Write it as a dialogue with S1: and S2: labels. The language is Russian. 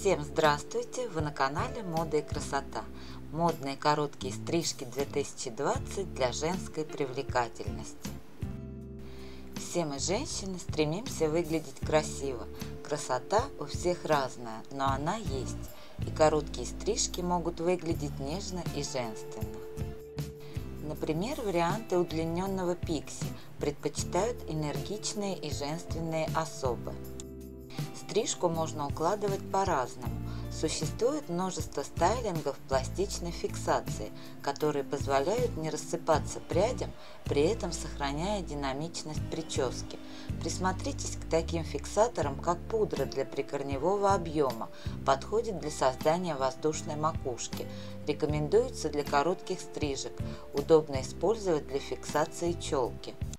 S1: Всем здравствуйте! Вы на канале Мода и красота. Модные короткие стрижки 2020 для женской привлекательности. Все мы, женщины, стремимся выглядеть красиво. Красота у всех разная, но она есть. И короткие стрижки могут выглядеть нежно и женственно. Например, варианты удлиненного пикси предпочитают энергичные и женственные особы. Стрижку можно укладывать по-разному. Существует множество стайлингов пластичной фиксации, которые позволяют не рассыпаться прядям, при этом сохраняя динамичность прически. Присмотритесь к таким фиксаторам, как пудра для прикорневого объема, подходит для создания воздушной макушки, рекомендуется для коротких стрижек, удобно использовать для фиксации челки.